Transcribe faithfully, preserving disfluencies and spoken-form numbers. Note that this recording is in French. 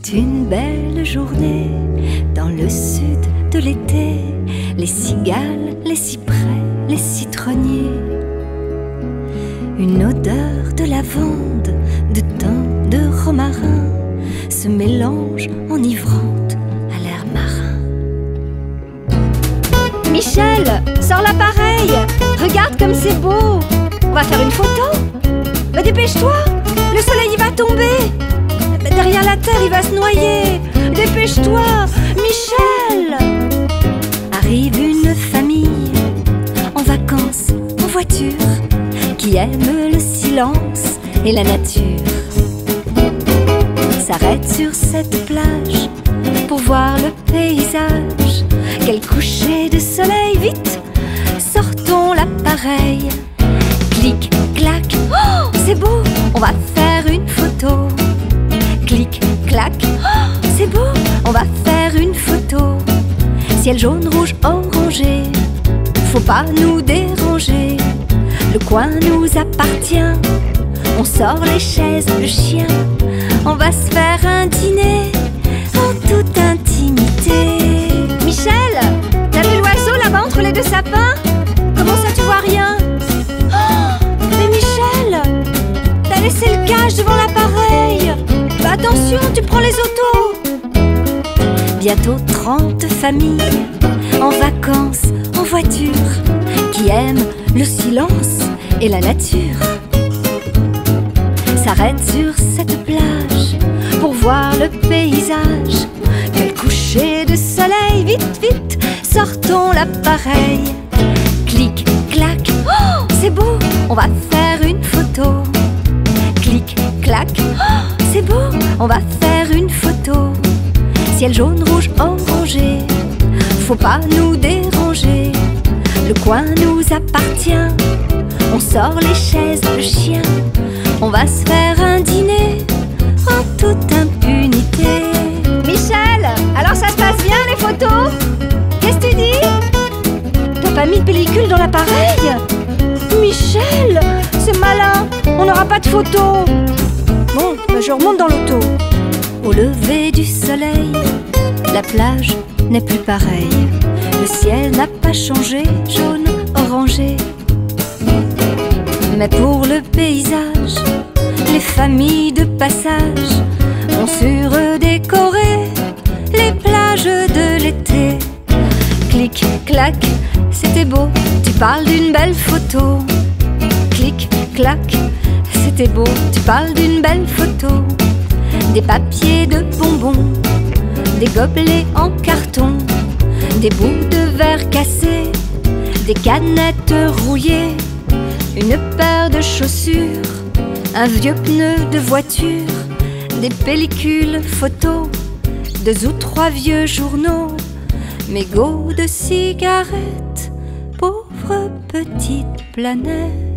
C'est une belle journée dans le sud de l'été. Les cigales, les cyprès, les citronniers. Une odeur de lavande, de thym, de romarin se mélange enivrante à l'air marin. Michel, sors l'appareil. Regarde comme c'est beau. On va faire une photo. Mais dépêche-toi, le soleil il va tomber. Derrière la terre il va se noyer. Dépêche-toi, Michel. Arrive une famille en vacances, en voiture, qui aime le silence et la nature. S'arrête sur cette plage pour voir le paysage. Quel coucher de soleil, vite, sortons l'appareil. Clic, clac, oh, c'est beau, on va faire une photo. Clic, clac, oh, c'est beau, on va faire une photo. Ciel jaune, rouge, orangé, faut pas nous déranger. Le coin nous appartient, on sort les chaises, le chien. On va se faire un dîner en toute intimité. Michel, t'as vu l'oiseau là-bas entre les deux sapins? Comment ça tu vois rien? Oh, mais Michel, t'as laissé le cache devant l'appareil. Bah attention, tu prends les autos. Bientôt trente familles en vacances, en voiture, qui aiment le silence et la nature. S'arrête sur cette plage pour voir le paysage. Quel coucher de soleil, vite, vite, sortons l'appareil. Clic, clac, oh, c'est beau, on va faire une photo. Clic, clac, oh, c'est beau, on va faire une photo. Ciel jaune, rouge, orangé, faut pas nous déranger. Le coin nous appartient, on sort les chaises, le chien. On va se faire un dîner en toute impunité. Michel, alors ça se passe bien les photos? Qu'est-ce que tu dis? T'as pas mis de pellicule dans l'appareil? Michel, c'est malin, on n'aura pas de photos. Bon, ben je remonte dans l'auto. Au lever du soleil, la plage n'est plus pareille. Le ciel n'a pas changé, jaune, orangé. Mais pour le paysage, les familles de passage ont surdécoré les plages de l'été. Clic, clac, c'était beau, tu parles d'une belle photo. Clic, clac, c'était beau, tu parles d'une belle photo. Des papiers de bonbons, des gobelets en carton, des bouts de verre cassés, des canettes rouillées, une paire de chaussures, un vieux pneu de voiture, des pellicules photos, deux ou trois vieux journaux, mégots de cigarettes, pauvre petite planète.